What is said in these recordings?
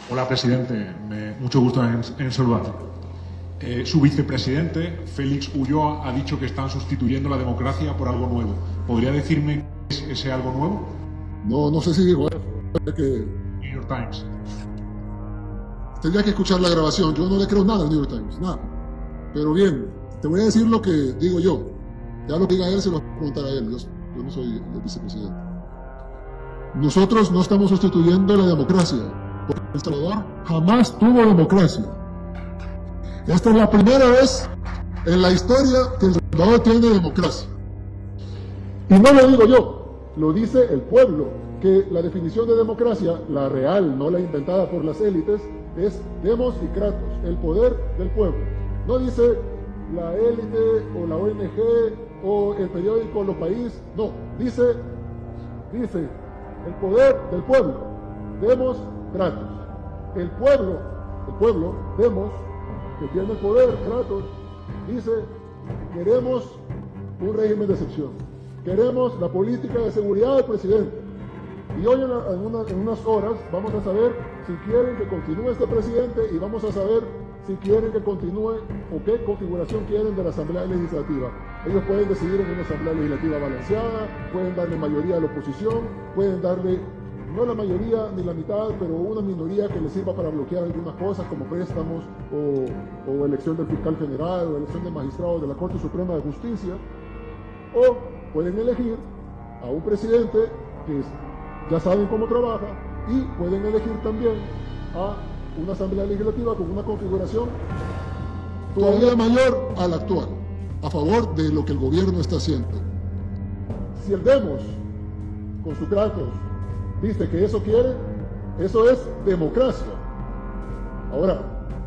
Hola, presidente. Mucho gusto en saludar. Su vicepresidente, Félix Ulloa, ha dicho que están sustituyendo la democracia por algo nuevo. ¿Podría decirme qué es ese algo nuevo? No sé si digo eso. New York Times. Tendría que escuchar la grabación. Yo no le creo nada al New York Times, nada. Pero bien, te voy a decir lo que digo yo. Ya lo que diga él se lo voy a preguntar a él. Yo no soy el vicepresidente. Nosotros no estamos sustituyendo la democracia, porque El Salvador jamás tuvo democracia. Esta es la primera vez en la historia que El Salvador tiene democracia. Y no lo digo yo, lo dice el pueblo, que la definición de democracia, la real, no la inventada por las élites, es demos y kratos, el poder del pueblo. No dice la élite o la ONG o el periódico Lo País, no, dice el poder del pueblo, demos kratos. El pueblo, demos, que tiene el poder, kratos, dice, queremos un régimen de excepción, queremos la política de seguridad del presidente. Y hoy en unas horas vamos a saber si quieren que continúe este presidente y vamos a saber si quieren que continúe o qué configuración quieren de la Asamblea Legislativa. Ellos pueden decidir en una Asamblea Legislativa balanceada, pueden darle mayoría a la oposición, pueden darle no la mayoría ni la mitad, pero una minoría que les sirva para bloquear algunas cosas como préstamos o elección del fiscal general o elección de magistrados de la Corte Suprema de Justicia, o pueden elegir a un presidente que ya saben cómo trabaja y pueden elegir también a una Asamblea Legislativa con una configuración todavía mayor a la actual, a favor de lo que el gobierno está haciendo. Si el Demos, con su kratos, dice que eso quiere, eso es democracia. Ahora,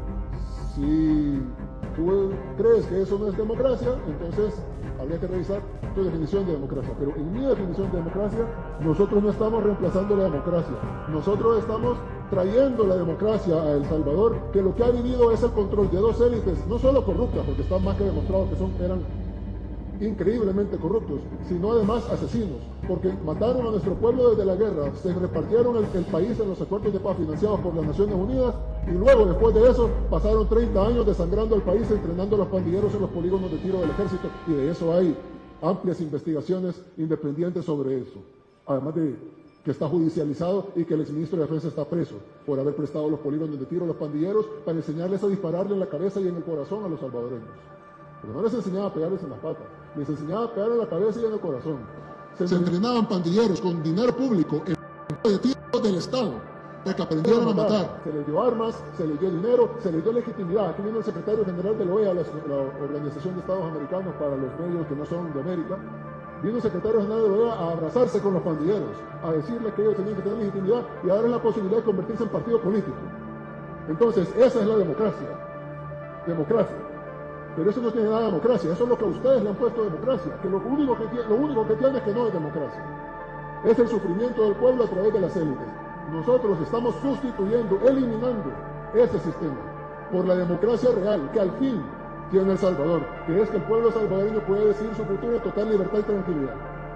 si tú crees que eso no es democracia, entonces habría que revisar tu definición de democracia. Pero en mi definición de democracia, nosotros no estamos reemplazando la democracia. Nosotros estamos trayendo la democracia a El Salvador, que lo que ha vivido es el control de dos élites, no solo corruptas, porque está más que demostrado que eran increíblemente corruptos, sino además asesinos, porque mataron a nuestro pueblo desde la guerra, se repartieron el país en los acuerdos de paz financiados por las Naciones Unidas, y luego, después de eso, pasaron 30 años desangrando al país, entrenando a los pandilleros en los polígonos de tiro del ejército, y de eso hay amplias investigaciones independientes sobre eso, además de que está judicializado y que el exministro de Defensa está preso por haber prestado los polígonos de tiro a los pandilleros para enseñarles a dispararle en la cabeza y en el corazón a los salvadoreños. Pero no les enseñaba a pegarles en las patas, les enseñaba a pegar en la cabeza y en el corazón. Se entrenaban pandilleros con dinero público en de tiros del Estado para que aprendieran a matar. Se les dio armas, se les dio dinero, se les dio legitimidad. Aquí vino el secretario general de la OEA, la Organización de Estados Americanos para los medios que no son de América. Vino el secretario general de la OEA a abrazarse con los pandilleros, a decirles que ellos tenían que tener legitimidad y a darles la posibilidad de convertirse en partido político. Entonces, esa es la democracia. Democracia. Pero eso no tiene nada de democracia, eso es lo que a ustedes le han puesto democracia, que lo único que tiene es que no es democracia. Es el sufrimiento del pueblo a través de las élites. Nosotros estamos sustituyendo, eliminando ese sistema por la democracia real, que al fin tiene El Salvador, que es que el pueblo salvadoreño puede decidir su futuro en total libertad y tranquilidad.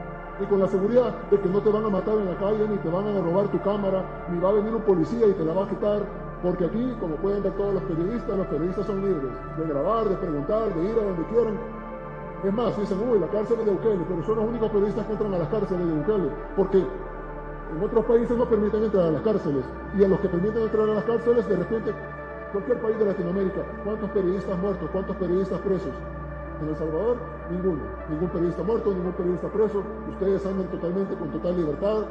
Y con la seguridad de que no te van a matar en la calle, ni te van a robar tu cámara, ni va a venir un policía y te la va a quitar. Porque aquí, como pueden ver todos los periodistas son libres de grabar, de preguntar, de ir a donde quieran. Es más, dicen, uy, la cárcel es de Bukele, pero son los únicos periodistas que entran a las cárceles de Bukele, porque en otros países no permiten entrar a las cárceles, y a los que permiten entrar a las cárceles, de repente, cualquier país de Latinoamérica, ¿cuántos periodistas muertos, cuántos periodistas presos? En El Salvador, ninguno. Ningún periodista muerto, ningún periodista preso, ustedes andan totalmente con total libertad.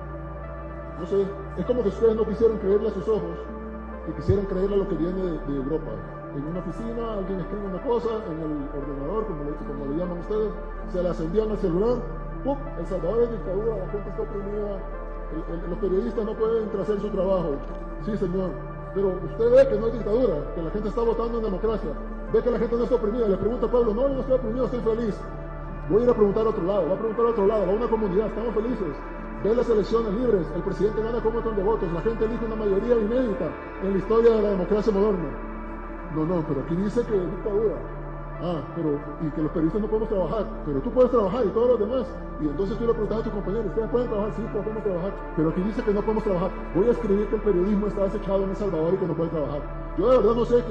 No sé, es como que ustedes no quisieran creerle a sus ojos, y quisieran creerle a lo que viene de Europa. En una oficina alguien escribe una cosa, en el ordenador, como le llaman ustedes, se las envían al celular, ¡pum! El Salvador es dictadura, la gente está oprimida, los periodistas no pueden hacer su trabajo. Sí, señor, pero usted ve que no es dictadura, que la gente está votando en democracia, ve que la gente no está oprimida, le pregunta al pueblo, no, yo no estoy oprimido, estoy feliz. Voy a ir a preguntar a otro lado, va a preguntar a otro lado, a una comunidad, estamos felices. Ve las elecciones libres, el presidente gana con un montón de votos, la gente elige una mayoría inédita en la historia de la democracia moderna. No, pero aquí dice que es dictadura. y que los periodistas no podemos trabajar, pero tú puedes trabajar y todos los demás. Y entonces tú le preguntas a tus compañeros, ¿ustedes pueden trabajar? Sí, todos podemos trabajar, pero aquí dice que no podemos trabajar. Voy a escribir que el periodismo está desechado en El Salvador y que no puede trabajar. Yo de verdad no sé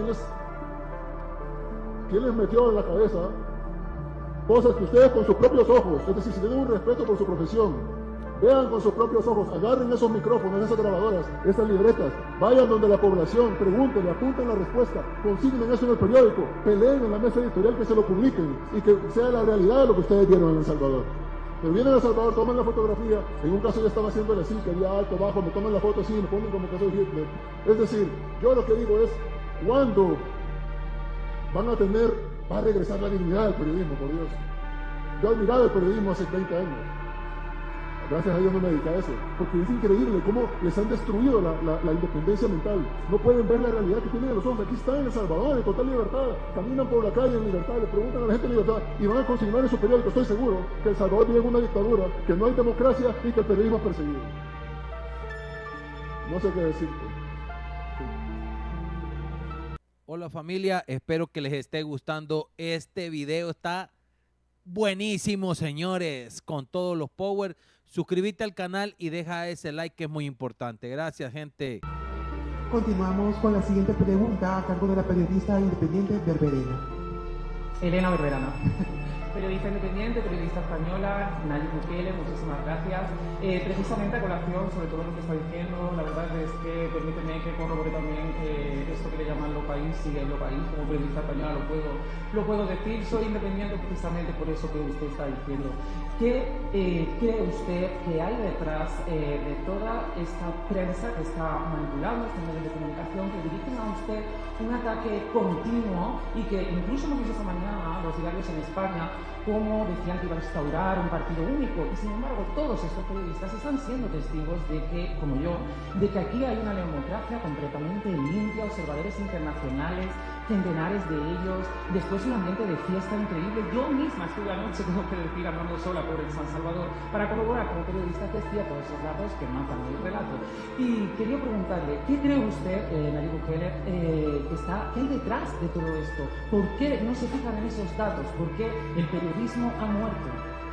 quién les metió en la cabeza cosas que ustedes con sus propios ojos, es decir, si tienen un respeto por su profesión, vean con sus propios ojos, agarren esos micrófonos, esas grabadoras, esas libretas, vayan donde la población, pregúntenle, apunten la respuesta, consignen eso en el periódico, peleen en la mesa editorial que se lo publiquen y que sea la realidad de lo que ustedes vieron en El Salvador. Pero vienen a El Salvador, toman la fotografía, en un caso ya estaba haciéndole así, quería alto, bajo, me toman la foto así, me ponen como que soy Hitler. Es decir, yo lo que digo es, ¿cuándo va a regresar la dignidad del periodismo, por Dios? Yo admiraba el periodismo hace 30 años. Gracias a Dios no me dediqué a eso, porque es increíble cómo les han destruido la independencia mental. No pueden ver la realidad que tienen en los ojos. Aquí están en El Salvador, en total libertad. Caminan por la calle en libertad, le preguntan a la gente en libertad y van a consignar en su periódico. Estoy seguro que El Salvador vive en una dictadura, que no hay democracia y que el periodismo es perseguido. No sé qué decirte. Hola familia, espero que les esté gustando este video. Está buenísimo, señores, con todos los power. Suscríbete al canal y deja ese like que es muy importante. Gracias, gente. Continuamos con la siguiente pregunta a cargo de la periodista independiente Berberena. Elena Berberana. Periodista independiente, periodista española, Nayib Bukele, muchísimas gracias. Precisamente a colación sobre todo lo que está diciendo, la verdad es que permíteme que corrobore también esto que le llaman lo país, sigue en lo país, como periodista española lo puedo decir, soy independiente precisamente por eso que usted está diciendo. ¿Qué cree usted que hay detrás de toda esta prensa que está manipulando estos medios de comunicación, que dirigen a usted un ataque continuo y que incluso hemos visto esta mañana los diarios en España como decían que iba a instaurar un partido único, y sin embargo todos estos periodistas están siendo testigos de que, como yo, de que aquí hay una democracia completamente limpia, observadores internacionales, centenares de ellos, después un ambiente de fiesta increíble. Yo misma estuve anoche, tengo que decir, andando sola por el San Salvador, para corroborar como periodista que es cierto esos datos que matan el relato. Y quería preguntarle, ¿qué cree usted, Nayib Bukele, que hay detrás de todo esto? ¿Por qué no se fijan en esos datos? ¿Por qué el periodismo ha muerto?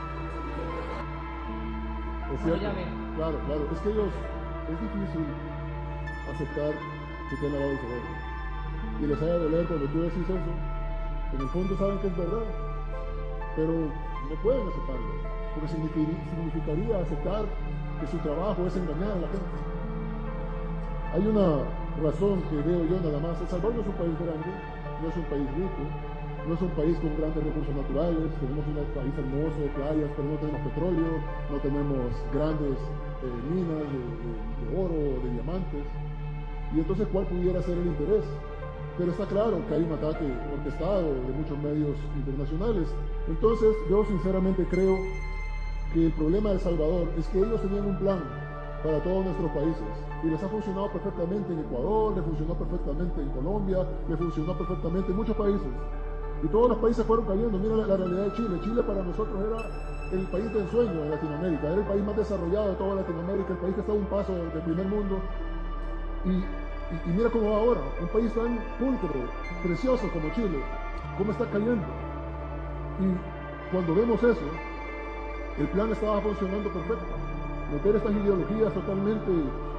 Es cierto, claro, es que es difícil aceptar que te han lavado el cerebro. Y les haga doler cuando tú decís eso. En el fondo saben que es verdad, pero no pueden aceptarlo, porque significaría aceptar que su trabajo es engañar a la gente. Hay una razón que veo yo nada más. El Salvador no es un país grande, no es un país rico, no es un país con grandes recursos naturales. Tenemos un país hermoso de playas, pero no tenemos petróleo, no tenemos grandes minas de oro, de diamantes. Y entonces, ¿cuál pudiera ser el interés? Pero está claro que hay un ataque orquestado de muchos medios internacionales. Entonces, yo sinceramente creo que el problema de El Salvador es que ellos tenían un plan para todos nuestros países y les ha funcionado perfectamente en Ecuador, les funcionó perfectamente en Colombia, les funcionó perfectamente en muchos países. Y todos los países fueron cayendo. Mira la realidad de Chile. Chile para nosotros era el país de ensueño de Latinoamérica, era el país más desarrollado de toda Latinoamérica, el país que está a un paso del primer mundo. Y mira cómo va ahora, un país tan pulcro, precioso como Chile, cómo está cayendo. Y cuando vemos eso, el plan estaba funcionando perfecto. Meter estas ideologías totalmente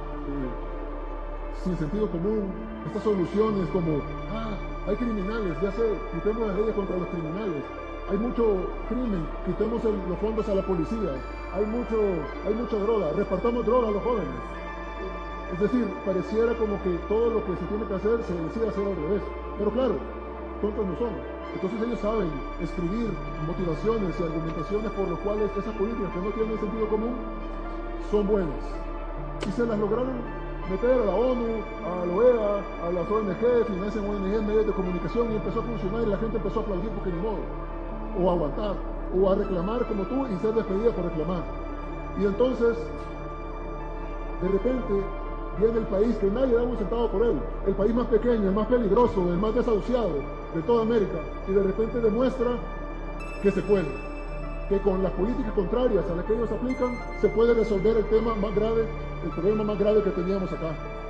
sin sentido común, estas soluciones como, hay criminales, ya sé, quitemos las leyes contra los criminales, hay mucho crimen, quitemos los fondos a la policía, hay mucha droga, repartamos droga a los jóvenes. Es decir, pareciera como que todo lo que se tiene que hacer se decide hacer al revés. Pero claro, tontos no son. Entonces ellos saben escribir motivaciones y argumentaciones por los cuales esas políticas que no tienen sentido común son buenas. Y se las lograron meter a la ONU, a la OEA, a las ONG, financian ONG, medios de comunicación, y empezó a funcionar y la gente empezó a aplaudir porque ni modo. O a aguantar, o a reclamar como tú y ser despedida por reclamar. Y entonces, de repente, viene el país que nadie da un centavo por él, el país más pequeño, el más peligroso, el más desahuciado de toda América, y de repente demuestra que se puede, que con las políticas contrarias a las que ellos aplican se puede resolver el tema más grave, el problema más grave que teníamos acá.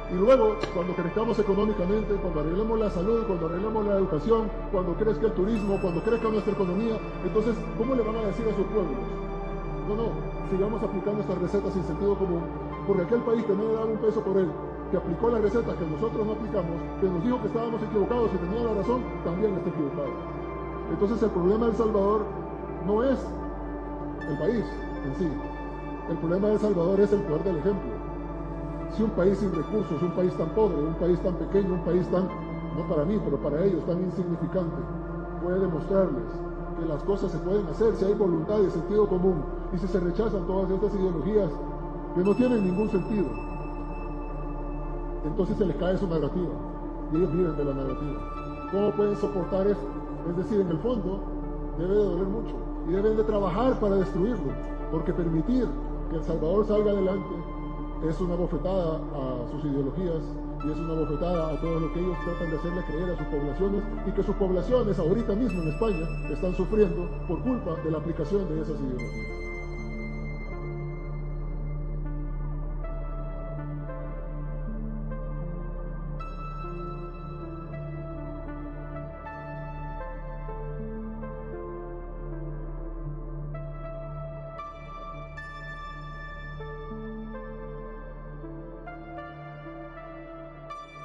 Y luego, cuando crezcamos económicamente, cuando arreglemos la salud, cuando arreglemos la educación, cuando crezca el turismo, cuando crezca nuestra economía, entonces, ¿cómo le van a decir a sus pueblos? No, sigamos aplicando estas recetas sin sentido común, porque aquel país que no le daba un peso por él, que aplicó las recetas que nosotros no aplicamos, que nos dijo que estábamos equivocados y tenía la razón, también está equivocado. Entonces el problema de El Salvador no es el país en sí. El problema de El Salvador es el poder del ejemplo. Si un país sin recursos, un país tan pobre, un país tan pequeño, un país tan, no para mí, pero para ellos, tan insignificante, puede demostrarles que las cosas se pueden hacer si hay voluntad y sentido común, y si se rechazan todas estas ideologías que no tienen ningún sentido, entonces se les cae su narrativa, y ellos viven de la narrativa. ¿Cómo pueden soportar esto? Es decir, en el fondo, debe de doler mucho, y deben de trabajar para destruirlo, porque permitir que El Salvador salga adelante es una bofetada a sus ideologías, y es una bofetada a todo lo que ellos tratan de hacerle creer a sus poblaciones, y que sus poblaciones ahorita mismo en España están sufriendo por culpa de la aplicación de esas ideologías.